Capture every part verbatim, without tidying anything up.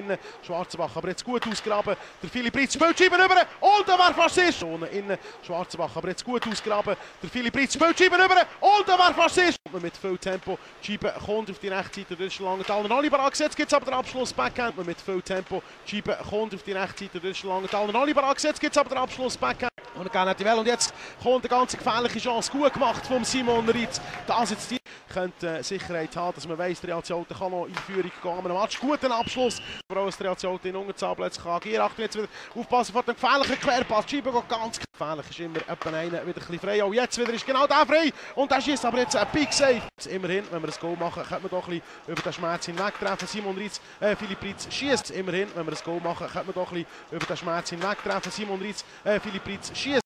innen, Schwarzenbach aber jetzt gut ausgraben, der Philipp Ritz spielt Scheiben rüber und da war fast erst. Innen, Schwarzenbach aber jetzt gut ausgraben, der Philipp Ritz spielt Scheiben rüber und da war fast erst. Mit viel Tempo, Scheiben kommt auf die rechte Seite, durch Langenthal, Nalibar gesetzt, gibt es aber den Abschluss, Backhand mit viel Tempo, Scheiben kommt auf die rechte Seite, durch Langenthal, Nalibar gesetzt, gibt es aber den Abschluss, Backhand. Und gerne die Welle und jetzt kommt eine ganz gefährliche Chance, gut gemacht von Simon Ritz. Das jetzt die könnte Sicherheit haben, dass man weiss, der Reaziote kann noch in Führung gehen. Am Match guten Abschluss, aber auch dass der Reaziote in Unterzahlplätze kann agieren. Achtung, jetzt wieder aufpassen vor dem gefährlichen Querpass. Die Scheibe geht ganz gefährlich, ist immer etwa einer wieder ein bisschen frei. Auch jetzt wieder ist genau der frei und der schießt aber jetzt ein Big Save. Immerhin, wenn wir ein Goal machen, könnte man doch ein bisschen über den Schmerz hinwegtreffen. Simon Ritz, äh, Philipp Ritz schießt. Immerhin, wenn wir ein Goal machen, könnte man doch ein bisschen über den Schmerz hinwegtreffen. Simon Ritz, äh, Philipp Ritz schießt.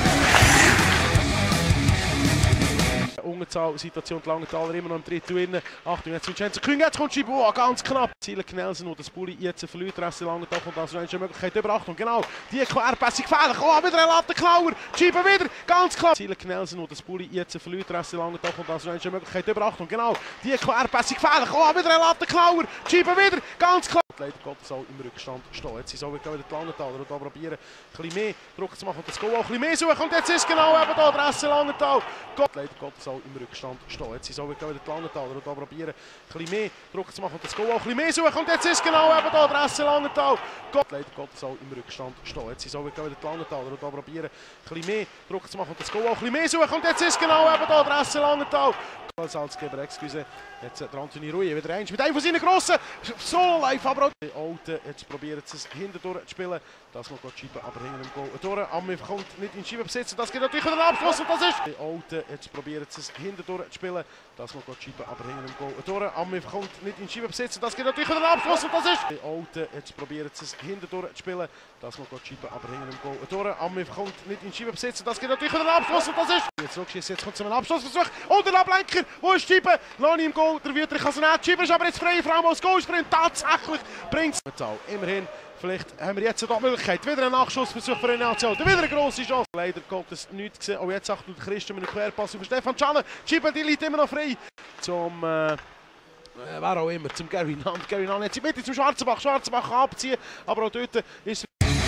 Ungezahl, Situation Langenthaler immer noch im dritten innen. Achtung, jetzt Vincenzo Kühn, jetzt kommt Scheibe, oh, ganz knapp. Ziele Knelsen, wo das Bulli jetzt verliert, Reste Langenthal kommt also eine Möglichkeit über Achtung, genau. Die Querpässe gefährlich, oh, wieder ein Lattenklauer, Scheibe wieder, ganz klar. Ziele Knelsen, wo das Bulli jetzt verliert, Reste Langenthal kommt also eine Möglichkeit über Achtung, genau. Die Querpässe gefährlich, oh, wieder ein Lattenklauer, Scheibe wieder, ganz klar. Leider Gottes auch im Rückstand stehen. Jetzt sind wieder die Langenthaler und da probieren ein bisschen mehr Druck zu machen und das Goal auch ein bisschen mehr suchen. Und jetzt ist genau eben da der S C Langenthal. Leider Gottes auch im Rückstand stehen. Jetzt sind wieder die Langenthaler und da probieren ein bisschen mehr Druck zu machen und das Goal auch ein bisschen mehr suchen. Und jetzt ist genau eben da der S C Langenthal. Leider Gottes auch im Rückstand stehen. Jetzt sind wieder die Langenthaler und da probieren ein bisschen mehr Druck zu machen und das Goal auch ein bisschen mehr suchen. Und jetzt ist genau eben da der S C Langenthal. Salzgeber, excuse. Jetzt der Anthony Rouille wieder eins mit einem von seinen grossen Solo live, aber auch die Alten, jetzt probieren sie es hinterdurch zu spielen. Das noch die Scheibe, aber hinter dem Goal durch. Ammi kommt nicht in die Scheibe besitzen, das geht natürlich wieder Abschluss und das ist die Alten, jetzt probieren sie es hinterdurch zu spielen. Das noch die Scheibe, aber hinter dem Goal durch. Ammi kommt nicht in die Scheibe besitzen, das geht natürlich wieder Abschluss und das ist die Alten, jetzt probieren sie es hinterdurch zu spielen. Das noch die Scheibe, aber hinter dem Goal durch. Ammi kommt nicht in die Scheibe besitzen, das geht natürlich wieder Abschluss und das ist jetzt zurückschießen, jetzt kommt es zum Abschlussversuch und der Ablenker. Wo ist die Scheibe? Lani im Goal, der Wüter kann sie nicht. Die Scheibe ist aber jetzt frei, vor allem als Goalsprint. Tatsächlich bringt es. Immerhin, vielleicht haben wir jetzt die Möglichkeit. Wieder ein Nachschussversuch für eine Nation. Wieder eine grosse Chance. Leider Gottes nichts gesehen. Oh, jetzt achtet der Christen mit einem Querpass über Stefan Canne. Die Scheibe, die liegt immer noch frei. Zum, äh, wer auch immer, zum Gary Nant. Gary Nant jetzt mit zum Schwarzenbach. Schwarzenbach kann abziehen, aber auch dort ist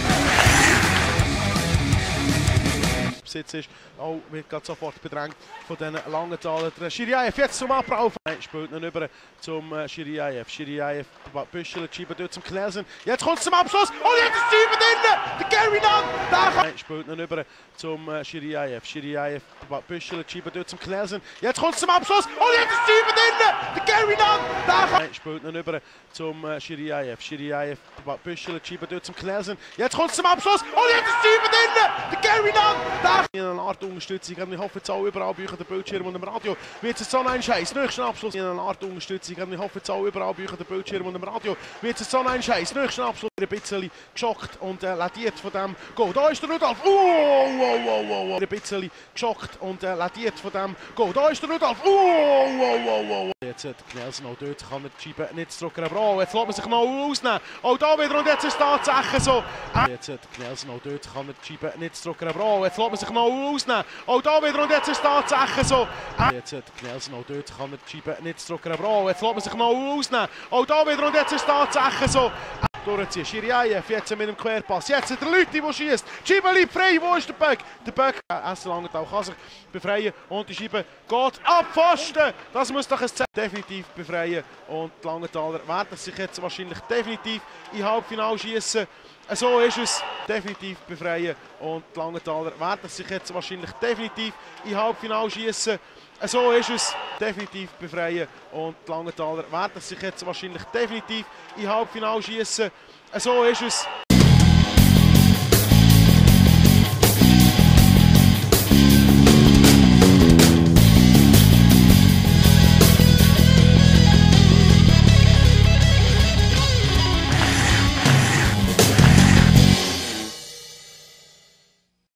Besitz ist, auch wird gerade sofort bedrängt von den Langenthaler. Der Schiriaev jetzt zum Abbau. Spielt ihn über zum äh, Schiriaev. Schiriaev büschelt die Scheibe dort zum Knelsen. Jetzt kommt es zum Abschluss. Und jetzt ist die Scheibe drin. Der Gary Nant. Der spielt ihn über zum äh, Schiriaev. Schiriaev büschelt die Scheibe dort zum Knelsen. Jetzt kommt es zum Abschluss. Und jetzt ist die Scheibe drin. Der Gary Nant. Der spielt ihn über zum äh, Schiriaev. Schiriaev büschelt die Scheibe dort zum Knelsen. Jetzt kommt es zum Abschluss. Und jetzt ist die Scheibe drin. Der Gary Nant. In einer Art Unterstützung, ich hoffe jetzt auch überall bei euch den Bildschirm und dem Radio wird es so ein Scheiß. Nächsten Abschluss in einer Art Unterstützung, ich hoffe jetzt auch überall bei euch den Bildschirm und dem Radio wird es so ein Scheiß. Nächsten Abschluss ein bisschen geschockt und äh, ladiert von dem Goal. Da ist der Rudolf. Oh, oh, oh, oh, oh. Ein bisschen geschockt und äh, ladiert von dem Goal. Da ist der Rudolf. Oh, oh, oh, oh, oh. Jetzt hat Knelsen auch dort kann er die Scheibe nicht drücken, aber oh, jetzt lässt man sich noch ausnehmen. Auch da wieder und jetzt ist es tatsächlich so. Jetzt hat Knelsen auch dort kann er die Scheibe nicht drücken, aber oh, jetzt lässt man sich noch ausnehmen. Auch da wieder und jetzt ist es tatsächlich so. Jetzt hat Knelsen auch dort kann er die Scheibe nicht drücken, aber oh, jetzt lässt man sich noch ausnehmen. Auch da wieder und jetzt ist es tatsächlich so. Durchziehen. Schiriaev jetzt mit dem Querpass. Jetzt der Leute, der schießt. Die Scheibe liegt frei. Wo ist der Böck? Der Böck. S C Langenthal kann sich befreien und die Scheibe geht ab Pfosten. Das muss doch ein Z definitiv befreien. Und die Langenthaler werden sich jetzt wahrscheinlich definitiv in Halbfinale schießen. So ist es. Definitiv befreien. Und die Langenthaler werden sich jetzt wahrscheinlich definitiv in Halbfinale schießen. So ist es. Definitiv befreien. Und die Langenthaler werden sich jetzt wahrscheinlich definitiv in Halbfinale schießen. So ist es.